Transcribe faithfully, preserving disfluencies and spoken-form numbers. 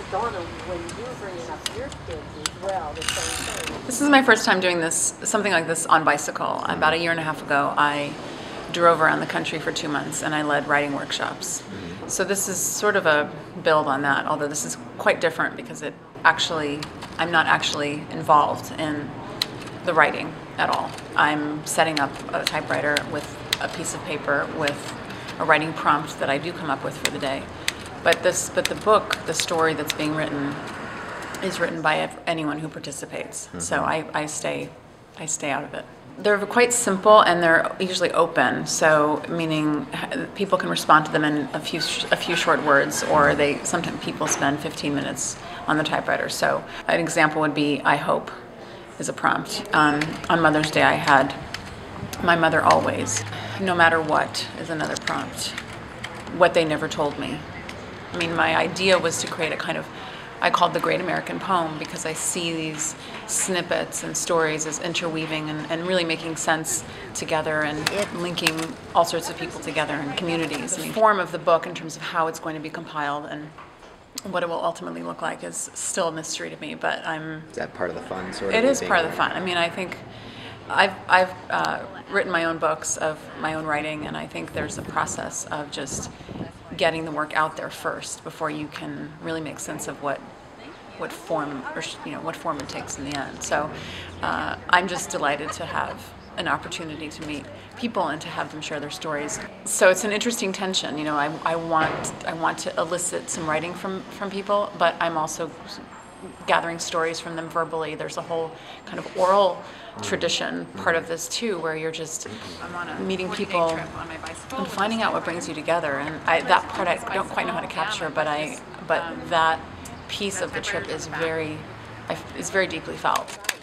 Donna, when you're bringing up your kids as well, the same thing. This is my first time doing this, something like this on bicycle. About a year and a half ago, I drove around the country for two months and I led writing workshops. Mm-hmm. So this is sort of a build on that, although this is quite different because it actually, I'm not actually involved in the writing at all. I'm setting up a typewriter with a piece of paper with a writing prompt that I do come up with for the day. But this, but the book, the story that's being written, is written by anyone who participates. Mm-hmm. So I, I stay, I stay out of it. They're quite simple and they're usually open. So meaning people can respond to them in a few a few short words, or they sometimes people spend fifteen minutes on the typewriter. So an example would be "I hope" is a prompt. Um, on Mother's Day, I had "My mother always." No matter what is another prompt. What they never told me. I mean, my idea was to create a kind of, I called the Great American Poem because I see these snippets and stories as interweaving and, and really making sense together and linking all sorts of people together and communities. The form of the book in terms of how it's going to be compiled and what it will ultimately look like is still a mystery to me, but I'm... Is that part of the fun, sort of? It is part of the fun. I mean, I think I've, I've uh, written my own books of my own writing, and I think there's a process of just getting the work out there first before you can really make sense of what what form or you know what form it takes in the end. So uh, I'm just delighted to have an opportunity to meet people and to have them share their stories. So it's an interesting tension. You know, I, I want I want to elicit some writing from from people, but I'm also gathering stories from them verbally. There's a whole kind of oral tradition part of this too, where you're just meeting people and finding out what brings you together. And I, that part I don't quite know how to capture, but I but that piece of the trip is very is very deeply felt.